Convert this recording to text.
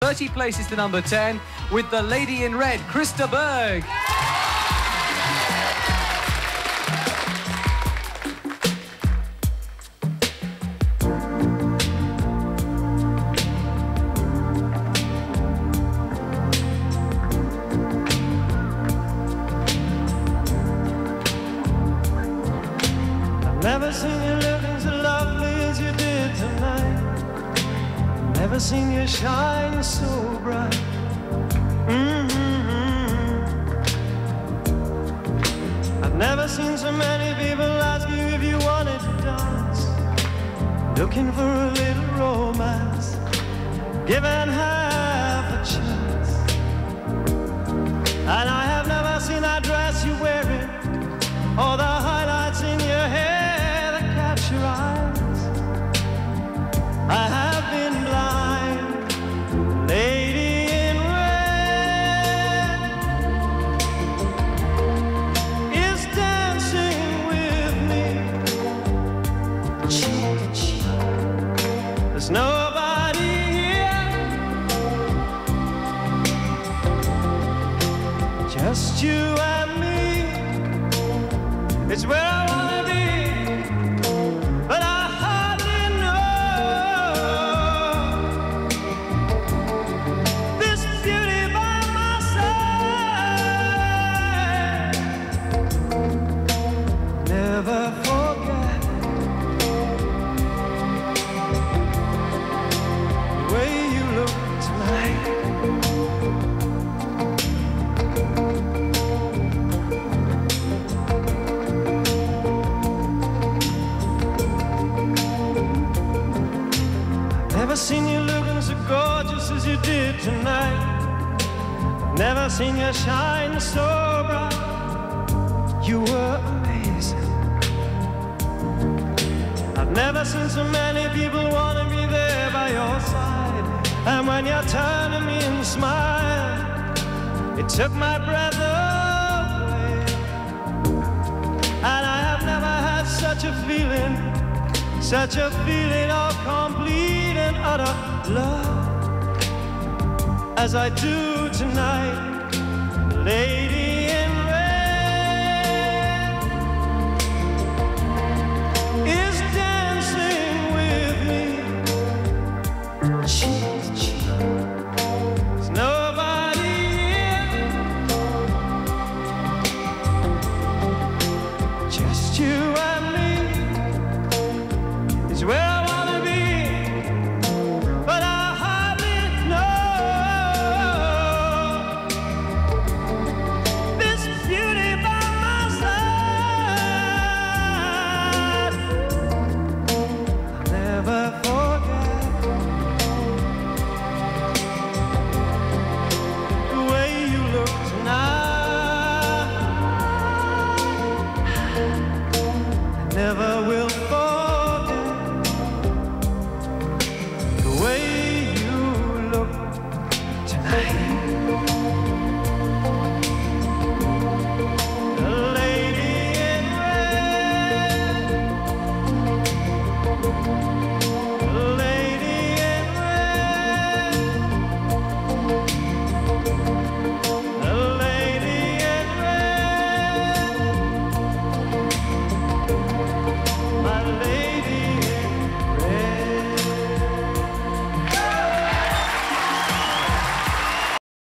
30 places to number 10 with the lady in red, Krista Berg. Never seen you looking so lovely as you did tonight. Never seen you shine so bright. I've never seen so many people ask you if you wanted to dance, looking for a little romance, given half a chance. And I have never seen that dress you're wearing, or the highlights in your hair that catch your eyes. I have been blind, lady in red is dancing with me, cheek to cheek. There's nobody here, just you and me. It's where I wanna be, but I hardly know this beauty by my side. Never forget the way you look tonight. Never seen you looking so gorgeous as you did tonight. Never seen you shine so bright. You were amazing. I've never seen so many people want to be there by your side. And when you turned to me and smiled, it took my breath away. And I have never had such a feeling of complete and utter love as I do tonight, lady.